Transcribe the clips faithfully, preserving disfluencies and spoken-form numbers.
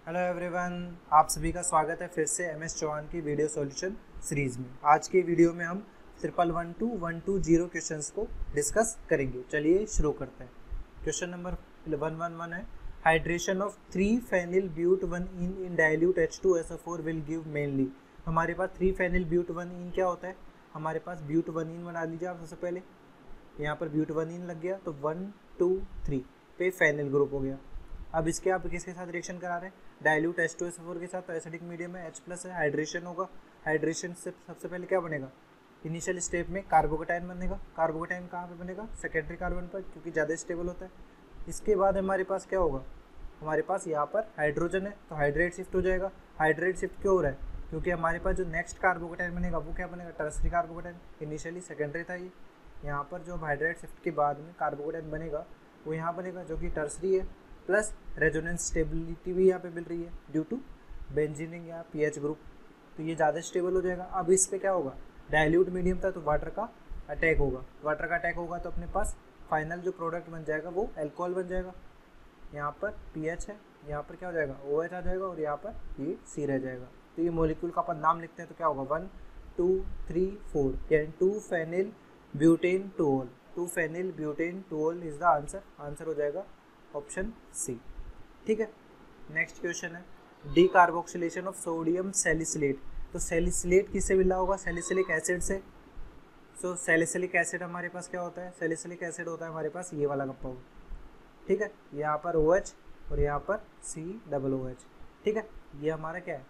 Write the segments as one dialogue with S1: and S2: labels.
S1: Hello everyone, आप सभी का स्वागत है फिर से एम एस चौहान की वीडियो सॉल्यूशन सीरीज़ में। आज की वीडियो में हम triple one two one two zero questions को डिस्कस करेंगे। चलिए शुरू करते हैं। Question number one one one है, hydration of three phenyl but one yne in dilute H two S O four will give mainly. हमारे पास three phenyl but one yne क्या होता है, हमारे पास ब्यूट वन इन बना लीजिए आप। सबसे पहले यहाँ पर ब्यूट वन इन लग गया तो वन टू थ्री पे फेनिल ग्रुप हो गया। अब इसके आप किसके साथ रिएक्शन करा रहे हैं, dilute H two S O four के साथ। तो एसिडिक मीडियम में H प्लस है, हाइड्रेशन होगा। हाइड्रेशन से सबसे पहले क्या बनेगा, इनिशियल स्टेप में कार्बोकेटाइन बनेगा। कार्बोकेटाइन कहाँ पे बनेगा, सेकेंडरी कार्बन पर, क्योंकि ज़्यादा स्टेबल होता है। इसके बाद हमारे पास क्या होगा, हमारे पास यहाँ पर हाइड्रोजन है तो हाइड्रेट शिफ्ट हो जाएगा। हाइड्रेट शिफ्ट क्यों हो रहा है, क्योंकि हमारे पास जो नेक्स्ट कार्बोकेटाइन बनेगा वो क्या बनेगा, टर्सरी कार्बोकेटाइन। इनिशियली सेकेंडरी था ये, यहाँ पर जो हाइड्रेट शिफ्ट के बाद में कार्बोकेटाइन बनेगा वो यहाँ बनेगा जो कि टर्सरी है, प्लस रेजोनेंस स्टेबिलिटी भी यहाँ पे मिल रही है ड्यू टू बेंजीनिंग या पीएच ग्रुप, तो ये ज़्यादा स्टेबल हो जाएगा। अब इस पे क्या होगा, डाइल्यूट मीडियम था तो वाटर का अटैक होगा। वाटर का अटैक होगा तो अपने पास फाइनल जो प्रोडक्ट बन जाएगा वो एल्कोहल बन जाएगा। यहाँ पर पीएच है, यहाँ पर क्या हो जाएगा, OH आ जाएगा और यहाँ पर ये सी रह जाएगा। तो ये मॉलिक्यूल का अपन नाम लिखते हैं तो क्या होगा, वन टू थ्री फोर, यानी two phenyl butanol. Two phenyl butanol is the answer. Answer हो जाएगा ऑप्शन सी। ठीक है, नेक्स्ट क्वेश्चन है, decarboxylation of sodium salicylate. तो सैलिसिलेट किससे मिला होगा, सैलिसिलिक एसिड से। सो सैलिसिलिक एसिड हमारे पास क्या होता है, सैलिसिलिक एसिड होता है हमारे पास ये वाला कंपाउंड। ठीक है, यहाँ पर OH और यहाँ पर सी डबल ओ एच। ठीक है, ये हमारा क्या है,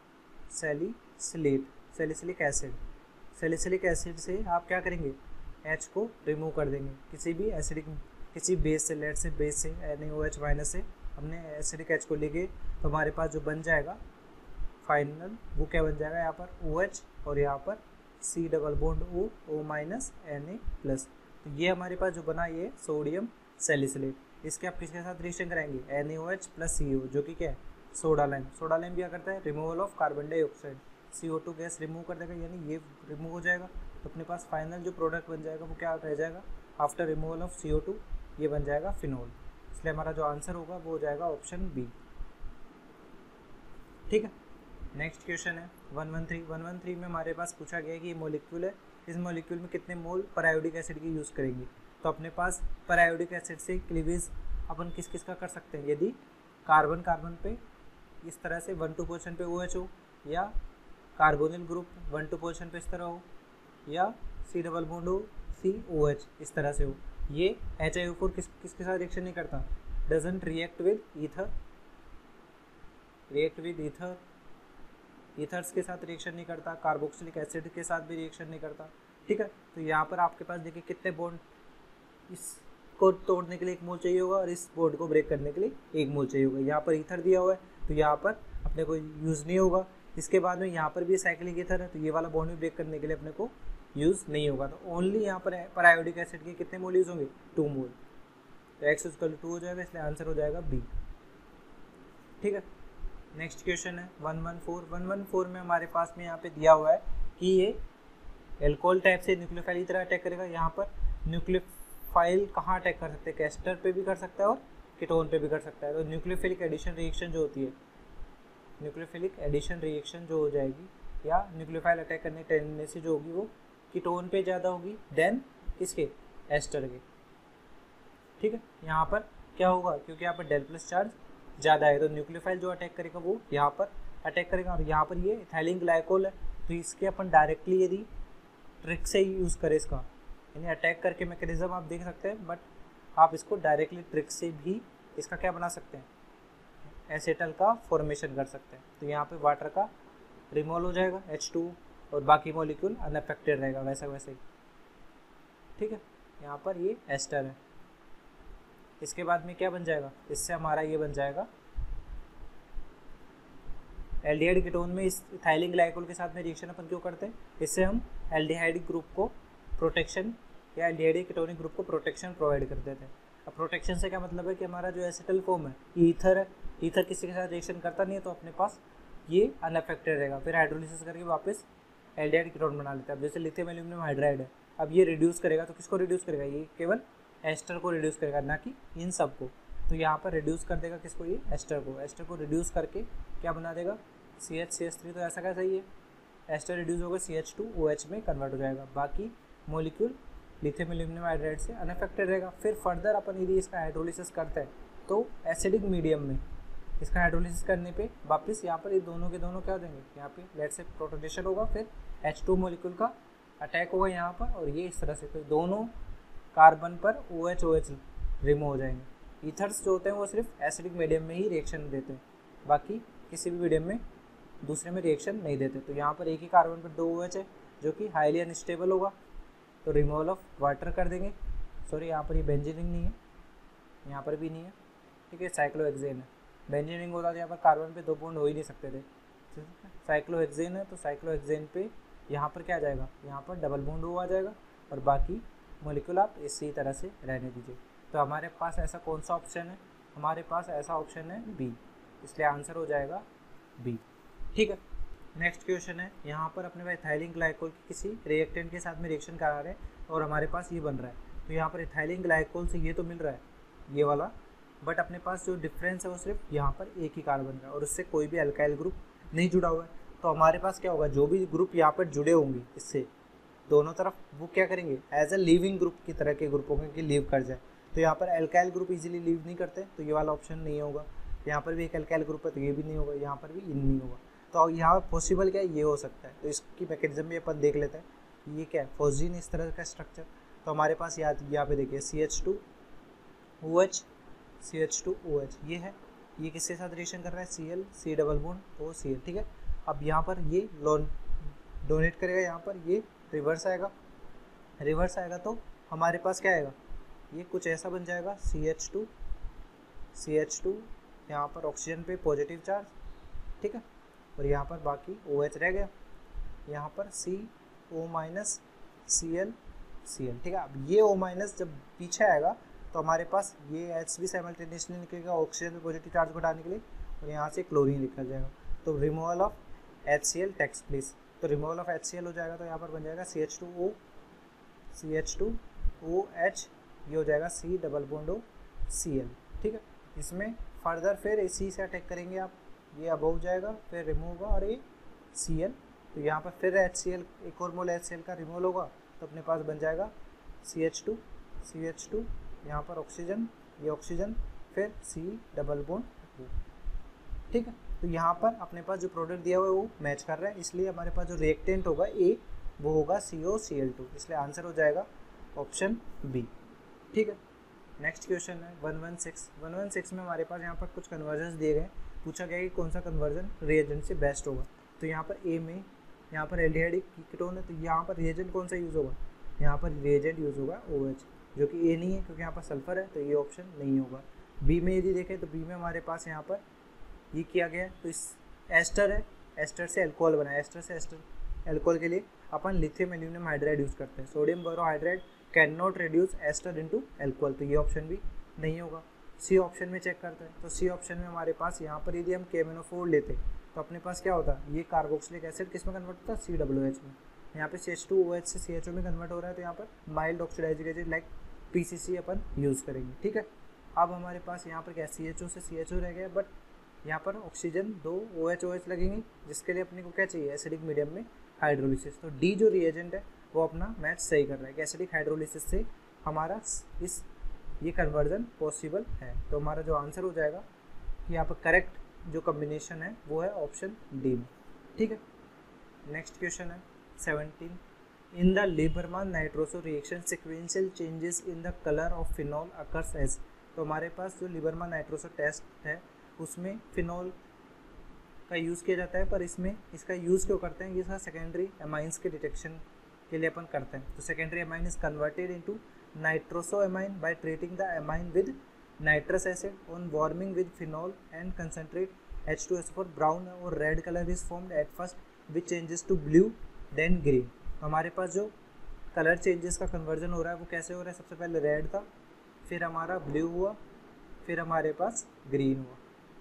S1: salicylate, salicylic acid. Salicylic acid से आप क्या करेंगे, H को रिमूव कर देंगे किसी भी एसिडिक किसी बेस से, लेट से बेस से NaOH माइनस से हमने एसिडिक H को लेके, तो हमारे पास जो बन जाएगा फाइनल वो क्या बन जाएगा, यहाँ पर OH और यहाँ पर C double bond O, O minus Na plus. तो ये हमारे पास जो बना ये सोडियम सैलिसिलेट। इसके आप किसके साथ रिएक्शन कराएंगे, NaOH प्लस C O, जो कि क्या है, सोडा लाइम। सोडा लाइम क्या करता है, removal of carbon dioxide, C O two gas remove कर देगा, यानी ये रिमूव हो जाएगा। तो अपने पास फाइनल जो प्रोडक्ट बन जाएगा वो क्या रह जाएगा, after removal of C O two ये बन जाएगा फिनोल। इसलिए हमारा जो आंसर होगा वो हो जाएगा ऑप्शन बी। ठीक है, नेक्स्ट क्वेश्चन है one one three. One one three में हमारे पास पूछा गया है कि ये मॉलिक्यूल है, इस मॉलिक्यूल में कितने मोल परायोडिक एसिड की यूज़ करेंगे। तो अपने पास परायोडिक एसिड से क्लीवेज अपन किस किस का कर सकते हैं, यदि कार्बन कार्बन पे इस तरह से वन टू पोजिशन पे OH हो, या carbonyl group one two position पे इस तरह हो, या सी डबल बॉन्ड हो, सी ओ एच इस तरह से हो। ये एच आई ओ फोर किस किसके साथ रिएक्शन नहीं करता, doesn't react with ether, react with ether, ethers के साथ रिएक्शन नहीं करता, कार्बोक्सिलिक एसिड के साथ भी रिएक्शन नहीं करता। ठीक है, तो यहाँ पर आपके पास देखिए कितने बॉन्ड, इसको तोड़ने के लिए एक मोल चाहिए होगा और इस बॉन्ड को ब्रेक करने के लिए एक मोल चाहिए होगा। यहाँ पर ईथर दिया हुआ है तो यहाँ पर अपने को यूज़ नहीं होगा। इसके बाद में यहाँ पर भी साइक्लिक ईथर है तो ये वाला बॉन्ड भी ब्रेक करने के लिए अपने को यूज़ नहीं होगा। तो ओनली यहाँ पर परायोडिक एसिड के कितने मोल यूज़ होंगे, टू मोल। तो एक्स इक्वल टू हो जाएगा, इसलिए आंसर हो जाएगा बी। ठीक है, नेक्स्ट क्वेश्चन है one one four. One one four में हमारे पास में यहाँ पे दिया हुआ है कि ये एल्कोहल टाइप से न्यूक्लियोफाइल की तरह अटैक करेगा। यहाँ पर न्यूक्लियोफाइल कहाँ अटैक कर सकते हैं, कैस्टर पे भी कर सकता है और कीटोन पे भी कर सकता है। तो न्यूक्लियोफिलिक एडिशन रिएक्शन जो होती है, न्यूक्लियोफिलिक एडिशन रिएक्शन जो हो जाएगी या न्यूक्लियोफाइल अटैक करने की टेंडेंसी जो होगी वो कीटोन पे ज़्यादा होगी देन किसके, एस्टर के। ठीक है, यहाँ पर क्या होगा, क्योंकि यहाँ पर डेल प्लस चार्ज ज़्यादा है तो न्यूक्लियोफाइल जो अटैक करेगा वो यहाँ पर अटैक करेगा। और यहाँ पर ये इथाइलिन ग्लाइकोल है तो इसके अपन डायरेक्टली यदि ट्रिक से ही यूज़ करें इसका, यानी अटैक करके मैकेनिज्म आप देख सकते हैं, बट आप इसको डायरेक्टली ट्रिक से भी इसका क्या बना सकते हैं, एसेटल का फॉर्मेशन कर सकते हैं। तो यहाँ पे वाटर का रिमूवल हो जाएगा एच टू और बाकी मॉलिक्यूल अनअफेक्टेड रहेगा वैसा वैसे ही। ठीक है, यहाँ पर ये एस्टर है। इसके बाद में क्या बन जाएगा, इससे हमारा ये बन जाएगा एल्डिहाइड कीटोन में इस इथाइलिन ग्लाइकोल के साथ में रिएक्शन अपन क्यों करते हैं, इससे हम एल्डिहाइड ग्रुप को प्रोटेक्शन या एल्डिहाइड कीटोनिक ग्रुप को प्रोटेक्शन प्रोवाइड कर देते हैं। अब प्रोटेक्शन से क्या मतलब है कि हमारा जो एसिटल फॉर्म है, ईथर है, ईथर किसी के साथ रिएक्शन करता नहीं है तो अपने पास ये अनअफेक्टेड रहेगा। फिर हाइड्रोलिसिस करके वापस एल्डिहाइड कीटोन बना लेता है। अब जैसे लिथियम एल्यूमिनियम हाइड्राइड है, अब ये रिड्यूस करेगा तो किसको रिड्यूस करेगा, ये केवल एस्टर को रिड्यूस करेगा, ना कि इन सब को। तो यहाँ पर रिड्यूस कर देगा किसको, ये एस्टर को। एस्टर को रिड्यूस करके क्या बना देगा, C H C H three. तो ऐसा कैसा ही है, एस्टर रिड्यूस होगा C H two O H में कन्वर्ट हो जाएगा, बाकी मोलिक्यूल लिथियम एल्यूमिनियम हाइड्राइड से अनअफेक्टेड रहेगा। फिर फर्दर अपन यदि इसका हाइड्रोलिसिस करते हैं तो एसिडिक मीडियम में इसका हाइड्रोलिसिस करने पे वापस यहाँ पर ये दोनों के दोनों क्या हो जाएंगे, यहाँ पे लेट से प्रोटोनेशन होगा, फिर एच टू मोलिक्यूल का अटैक होगा यहाँ पर, और ये इस तरह से, तो दोनों कार्बन पर O H O H remove हो जाएंगे। ईथर्स जो होते हैं वो सिर्फ एसिडिक मीडियम में ही रिएक्शन देते हैं, बाकी किसी भी मीडियम में दूसरे में रिएक्शन नहीं देते। तो यहाँ पर एक ही कार्बन पर दो ओ एच है जो कि हाईली अनस्टेबल होगा, तो रिमूवल ऑफ वाटर कर देंगे। सॉरी यहाँ पर ये बेंजीनिंग नहीं है, यहाँ पर भी नहीं है, ठीक है, साइक्लोहेक्सेन है। बेंजीनिंग होता था यहाँ पर कार्बन पे दो बॉन्ड हो ही नहीं सकते थे, साइक्लोहेक्सेन है, तो साइक्लोहेक्सेन पे यहाँ पर क्या आ जाएगा, यहाँ पर डबल बॉन्ड हो आ जाएगा, और बाकी मॉलिक्यूल आप इसी तरह से रहने दीजिए। तो हमारे पास ऐसा कौन सा ऑप्शन है, हमारे पास ऐसा ऑप्शन है बी, इसलिए आंसर हो जाएगा बी। ठीक है, नेक्स्ट क्वेश्चन है, यहाँ पर अपने पास इथाइलिन ग्लाइकोल की किसी रिएक्टेंट के साथ में रिएक्शन करा रहे हैं और हमारे पास ये बन रहा है। तो यहाँ पर इथाइलिन ग्लाइकोल से ये तो मिल रहा है ये वाला, बट अपने पास जो डिफरेंस है वो सिर्फ यहाँ पर एक ही कार्बन का, और उससे कोई भी अल्काइल ग्रुप नहीं जुड़ा हुआ है। तो हमारे पास क्या होगा, जो भी ग्रुप यहाँ पर जुड़े होंगे इससे दोनों तरफ, वो क्या करेंगे, एज अ लीविंग ग्रुप की तरह के ग्रुप होंगे कि लीव कर जाए। तो यहाँ पर अल्काइल ग्रुप इजीली लीव नहीं करते, तो ये वाला ऑप्शन नहीं होगा। यहाँ पर भी एक अल्काइल ग्रुप है तो ये भी नहीं होगा, यहाँ पर भी इन नहीं होगा। तो यहाँ पॉसिबल क्या है, ये हो सकता है। तो इसकी मैकेनिज्म भी अपन देख लेते हैं, ये क्या है, फोर्जीन इस तरह का स्ट्रक्चर। तो हमारे पास यहाँ यहाँ पे देखिए C H two O H C H two O H ये है, ये किसके साथ रिएक्शन कर रहा है, C L C double bond O C L. ठीक है, अब यहाँ पर ये लोन डोनेट करेगा, यहाँ पर ये रिवर्स आएगा, रिवर्स आएगा तो हमारे पास क्या आएगा, ये कुछ ऐसा बन जाएगा, C H two C H two यहाँ पर ऑक्सीजन पे पॉजिटिव चार्ज, ठीक है, और यहाँ पर बाकी ओ एच रह गया, यहाँ पर C O minus C L C L. ठीक है, अब ये ओ माइनस जब पीछे आएगा तो हमारे पास ये एच भी साइमल्टेनियसली निकलेगा ऑक्सीजन पे पॉजिटिव चार्ज घटाने के लिए, और यहाँ से क्लोरीन निकल जाएगा। तो removal of H C L takes place, तो removal of H C L हो जाएगा, तो यहाँ पर बन जाएगा C H two O C H two O H, ये हो जाएगा C double bond O C L. ठीक है, इसमें फर्दर फिर इसी से अटैक करेंगे आप, ये अब हो जाएगा, फिर रिमूव होगा, और ये सी एल, तो यहाँ पर फिर एच सी एल, एक और मोल एच सी एल का रिमूवल होगा, तो अपने पास बन जाएगा C H two C H two, यहाँ पर ऑक्सीजन, ये ऑक्सीजन, फिर सी डबल बॉन्ड। ठीक है, तो यहाँ पर अपने पास जो प्रोडक्ट दिया हुआ है वो मैच कर रहा है, इसलिए हमारे पास जो रिएक्टेंट होगा ए वो होगा C O C L two, इसलिए आंसर हो जाएगा ऑप्शन बी। ठीक है, नेक्स्ट क्वेश्चन है one one six one one six में हमारे पास यहाँ पर कुछ कन्वर्जन्स दिए गए, पूछा गया कि कौन सा कन्वर्जन रिएजेंट से बेस्ट होगा। तो यहाँ पर ए में यहाँ पर एल्डिहाइड कीटोन है, तो यहाँ पर रिएजेंट कौन सा यूज़ होगा, यहाँ पर रिएजेंट यूज़ होगा ओ एच, जो कि ए नहीं है क्योंकि यहाँ पर सल्फर है, तो ये ऑप्शन नहीं होगा। बी में यदि देखें तो बी में हमारे पास यहाँ पर ये किया गया है, तो इस एस्टर है, एस्टर से एल्कोहल बना है, एस्टर से एस्टर एल्कोहल के लिए अपन लिथियम एल्यूमिनियम हाइड्राइड यूज़ करते हैं। Sodium borohydride can not reduce ester into alcohol, तो ये ऑप्शन भी नहीं होगा। सी ऑप्शन में चेक करते हैं, तो सी ऑप्शन में हमारे पास यहाँ पर यदि हम केमिनोफोर लेते तो अपने पास क्या होता, ये कार्बोक्सिलिक एसिड किस में कन्वर्ट होता है, सी डब्ल्यू एच में। यहाँ पे C H two O H से सी एच ओ में कन्वर्ट हो रहा है, तो यहाँ पर mild oxidizing agent like P C C अपन यूज़ करेंगे। ठीक है, अब हमारे पास यहाँ पर क्या सी एच ओ से सी एच ओ रह गया, बट यहाँ पर ऑक्सीजन दो ओ एच ओ एच लगेंगे, जिसके लिए अपने को क्या चाहिए, एसिडिक मीडियम में हाइड्रोलिसिस। तो डी जो रिएजेंट है वो अपना मैच सही कर रहा है कि एसिडिक हाइड्रोलिसिस से हमारा इस ये कन्वर्जन पॉसिबल है। तो हमारा जो आंसर हो जाएगा कि यहाँ पर करेक्ट जो कम्बिनेशन है वो है ऑप्शन डी में। ठीक है, नेक्स्ट क्वेश्चन है seventeen, in the Liebermann nitroso reaction sequential changes in the colour of phenol occurs as. तो हमारे पास जो लिबरमान नाइट्रोसो टेस्ट है उसमें फिनॉल का यूज़ किया जाता है, पर इसमें इसका यूज़ क्यों करते हैं, ये इसका सेकेंडरी एमाइंस के डिटेक्शन के लिए अपन करते हैं। तो secondary amine is converted into nitroso amine by treating the amine with nitrous acid on warming with phenol and concentrate H two S four brown और red colour is formed at first which changes to blue then green. तो हमारे पास जो colour changes का conversion हो रहा है वो कैसे हो रहा है, सबसे पहले रेड था, फिर हमारा ब्लू हुआ, फिर हमारे पास ग्रीन हुआ।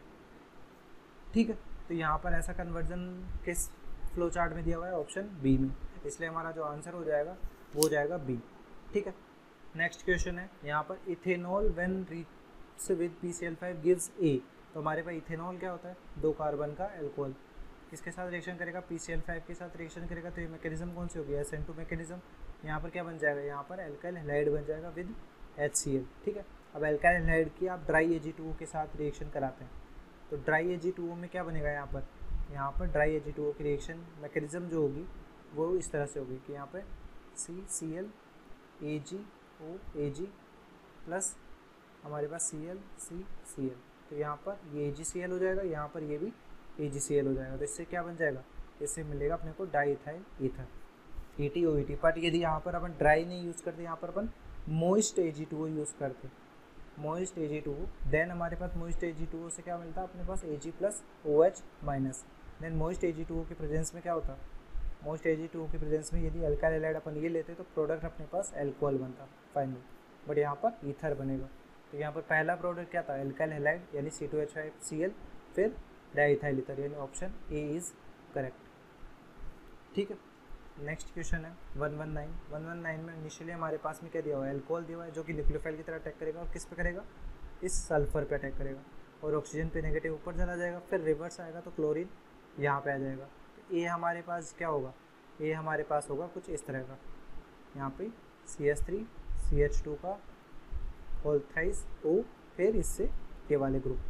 S1: ठीक है, तो यहाँ पर ऐसा कन्वर्जन किस फ्लो चार्ट में दिया हुआ है, ऑप्शन बी में, इसलिए हमारा जो आंसर हो जाएगा वो हो जाएगा बी। ठीक है, नेक्स्ट क्वेश्चन है यहाँ पर ethanol when reacts with P C L five gives A, तो हमारे पास इथेनॉल क्या होता है, दो कार्बन का एल्कोहल, किसके साथ रिएक्शन करेगा, पी सी एल फाइव के साथ रिएक्शन करेगा, तो ये मैकेनिज्म कौन सी होगी, एस एन टू मैकेनिज्म। यहाँ पर क्या बन जाएगा, यहाँ पर एल्काइल हैलाइड बन जाएगा विद एच सी एल, ठीक है। अब एल्काइल हैलाइड की आप ड्राई ए जी टू ओ के साथ रिएक्शन कराते हैं, तो ड्राई ए जी टू ओ में क्या बनेगा, यहाँ पर यहाँ पर ड्राई ए जी टू ओ की रिएक्शन मैकेनिज्म जो होगी वो इस तरह से होगी कि यहाँ पर सी C L A ji O A G plus हमारे पास सी एल सी सी एल, तो यहाँ पर ये ए जी सी एल हो जाएगा, यहाँ पर ये भी ए जी सी एल हो जाएगा, तो इससे क्या बन जाएगा, इससे मिलेगा अपने को diethyl ether, E T O E T. But यदि यहाँ पर अपन ड्राई नहीं यूज़ करते, यहाँ पर अपन moist A G two O use करते, moist A G two O, then हमारे पास मोइस्ट ए जी टू ओ से क्या मिलता है अपने पास, A G plus O H minus. Then moist A G two O के प्रेजेंस में क्या होता है, moist A G two O के प्रेजेंस में यदि अल्काइल हैलाइड अपन ये लेते तो प्रोडक्ट अपने पास एल्कोहल बनता फाइनल, बट यहाँ पर ईथर बनेगा। तो यहाँ पर पहला प्रोडक्ट क्या था, एल्काइल हैलाइड यानी C two H five C L, फिर डाईइथाइल ईथर, यानी ऑप्शन ए इज़ करेक्ट, ठीक है। नेक्स्ट क्वेश्चन है one one nine. One one nine में इनिशियली हमारे पास में क्या दिया हुआ है, एल्कोहल दिया हुआ है जो कि न्यूक्लियोफाइल की तरह अटैक करेगा, और किस पे करेगा, इस सल्फर पे अटैक करेगा, और ऑक्सीजन पे नेगेटिव ऊपर चला जाएगा, फिर रिवर्स आएगा तो क्लोरीन यहाँ पे आ जाएगा। तो ए हमारे पास क्या होगा, ए हमारे पास होगा कुछ इस तरह का, यहाँ पे C H three C H two का होल थ्राइस ओ, फिर इससे ये वाले ग्रुप।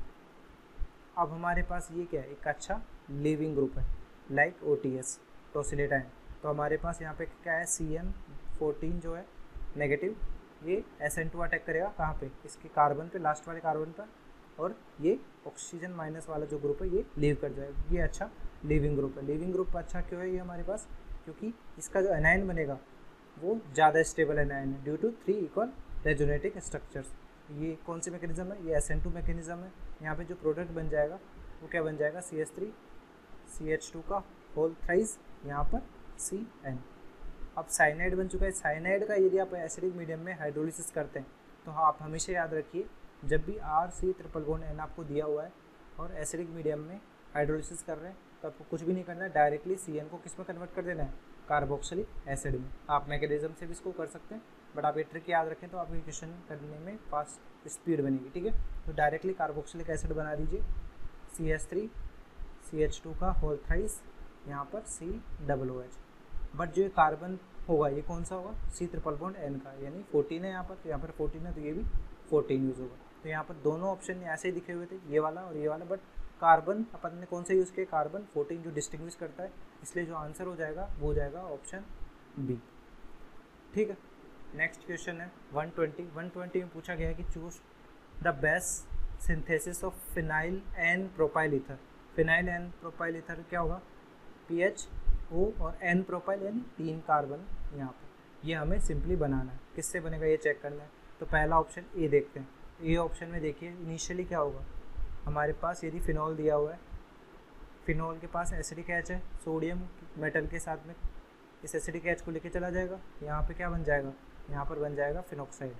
S1: अब हमारे पास ये क्या है, एक अच्छा लिविंग ग्रुप है like O T S tosylate, तो हमारे पास यहाँ पे क्या है, सी एन फोर्टीन जो है नेगेटिव, ये एस एन टू अटैक करेगा कहाँ पे, इसके कार्बन पे, लास्ट वाले कार्बन पर, और ये ऑक्सीजन माइनस वाला जो ग्रुप है ये लीव कर जाएगा। ये अच्छा लिविंग ग्रुप है। लिविंग ग्रुप अच्छा क्यों है ये हमारे पास, क्योंकि इसका जो एनायन बनेगा वो ज़्यादा स्टेबल एनायन है due to three equal resonating structures. ये कौन सी मैकेनिज्म है, ये एस एन टू मैकेनिज्म है। यहाँ पे जो प्रोडक्ट बन जाएगा वो क्या बन जाएगा, C H three C H two का होल थ्राइस, यहाँ पर सी एन। अब साइनाइड बन चुका है। साइनाइड का यदि आप एसिडिक मीडियम में हाइड्रोलिसिस करते हैं तो आप हमेशा याद रखिए, जब भी R C triple bond N आपको दिया हुआ है और एसिडिक मीडियम में हाइड्रोलिसिस कर रहे हैं तो आपको कुछ भी नहीं करना है, डायरेक्टली सी एन को किस में कन्वर्ट कर देना है, कार्बोक्सिलिक एसिड में। आप मैकेनिज्म से भी इसको कर सकते हैं, बट आप ये ट्रिक याद रखें तो आपकी क्वेश्चन करने में फास्ट स्पीड बनेगी, ठीक है। तो डायरेक्टली कार्बोक्सिलिक एसिड बना दीजिए, C H three C H two का होल थ्राइस, यहाँ पर C double O H. But जो कार्बन होगा ये कौन सा होगा, सी ट्रिपल बॉन्ड एन का, यानी फोर्टीन है यहाँ पर, तो यहाँ पर फोर्टीन है तो ये भी फोर्टीन यूज़ होगा। तो यहाँ पर दोनों ऑप्शन ऐसे ही दिखे हुए थे, ये वाला और ये वाला, बट कार्बन अपन ने कौन सा यूज़ किया, कार्बन फोर्टीन जो डिस्टिंग्विश करता है, इसलिए जो आंसर हो जाएगा वो हो जाएगा ऑप्शन बी, ठीक है। नेक्स्ट क्वेश्चन है वन ट्वेंटी। वन ट्वेंटी में पूछा गया है कि choose the best synthesis of phenyl and propyl ether. Phenyl and propyl ether क्या होगा, पी एच ओ और एन प्रोपाइल यानी तीन कार्बन यहाँ पर, ये हमें सिंपली बनाना है। किससे बनेगा ये चेक करना है। तो पहला ऑप्शन ए देखते हैं। ए ऑप्शन में देखिए इनिशियली क्या होगा, हमारे पास यदि फिनॉल दिया हुआ है, फिनॉल के पास एसिडिक एच है, सोडियम मेटल के साथ में इस एसिडिक एच को लेके चला जाएगा, यहाँ पे क्या बन जाएगा, यहाँ पर बन जाएगा फिनॉक्साइड,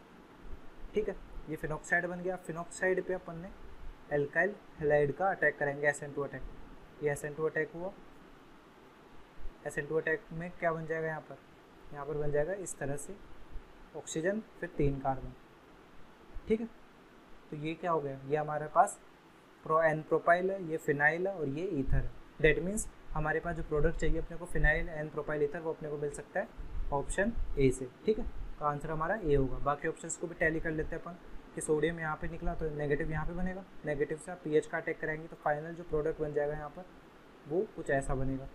S1: ठीक है। ये फिनॉक्साइड बन गया। फिनॉक्साइड पे अपन ने एल्काइल हैलाइड का अटैक करेंगे, एस एन टू अटैक। ये एस एन टू अटैक हुआ, एस एन टू अटैक में क्या बन जाएगा, यहाँ पर यहाँ पर बन जाएगा इस तरह से ऑक्सीजन, फिर तीन कार्बन, ठीक है। तो ये क्या हो गया, ये हमारे पास प्रो एन प्रोपाइल है, ये फिनाइल है और ये ईथर है। दैट मीन्स हमारे पास जो प्रोडक्ट चाहिए अपने को फिनाइल एन प्रोपाइल ईथर, वो अपने को मिल सकता है ऑप्शन ए से, ठीक है। तो आंसर हमारा ए होगा। बाकी ऑप्शंस को भी टैली कर लेते हैं अपन कि सोडियम यहाँ पे निकला तो नेगेटिव यहाँ पे बनेगा, नेगेटिव से आप पीएच का अटैक कराएंगे तो फाइनल जो प्रोडक्ट बन जाएगा यहाँ पर वो कुछ ऐसा बनेगा।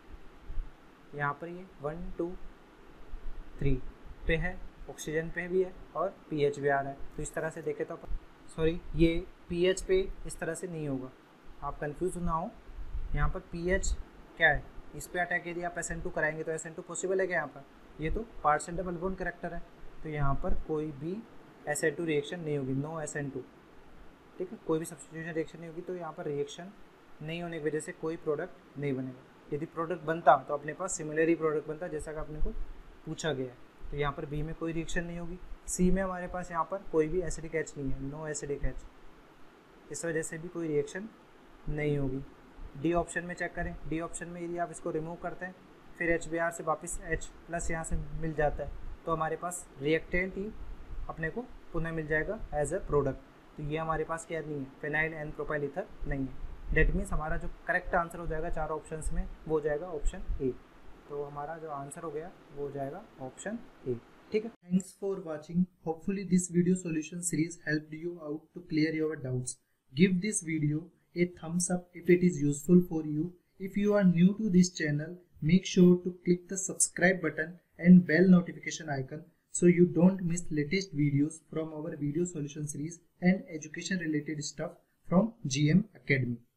S1: यहाँ पर ये वन टू थ्री पे है, ऑक्सीजन पे भी है और पीएच भी आ रहा है। तो इस तरह से देखें तो सॉरी ये पीएच पे इस तरह से नहीं होगा, आप कंफ्यूज ना हो। यहाँ पर पीएच क्या है, इस पे अटैक यदि आप एस एन टू कराएंगे तो एस एन टू पॉसिबल है क्या, यहाँ पर ये तो parts and double bond character है, तो यहाँ पर कोई भी एस एन टू रिएक्शन नहीं होगी, नो एस एन टू, ठीक है। कोई भी सब्स्टिट्यूशन रिएक्शन नहीं होगी, तो यहाँ पर रिएक्शन नहीं होने की वजह से कोई प्रोडक्ट नहीं बनेगा। यदि प्रोडक्ट बनता तो अपने पास सिमिलर प्रोडक्ट बनता, जैसा कि अपने को पूछा गया है। तो यहाँ पर बी में कोई रिएक्शन नहीं होगी। सी में हमारे पास यहाँ पर कोई भी एसिडिक एच नहीं है, नो एसिडिक एच, इस वजह से भी कोई रिएक्शन नहीं होगी। डी ऑप्शन में चेक करें, डी ऑप्शन में यदि आप इसको रिमूव करते हैं फिर एच बी आर से वापस एच प्लस यहाँ से मिल जाता है, तो हमारे पास रिएक्टेंट ही अपने को पुनः मिल जाएगा एज ए प्रोडक्ट। तो ये हमारे पास क्या नहीं है, फिनाइल एन प्रोपाइल ईथर नहीं है। डेट मीन्स हमारा जो करेक्ट आंसर हो जाएगा चार ऑप्शंस में वो हो जाएगा ऑप्शन ए। तो हमारा जो आंसर हो गया वो हो जाएगा ऑप्शन ए। ठीक है, thanks for watching. Hopefully this video solution series helped you out to clear your doubts. Give this video a thumbs up if it is useful for you. If you are new to this channel, make sure to click the subscribe button and bell notification icon so you don't miss latest videos from our video solution series and education related stuff from G M Academy.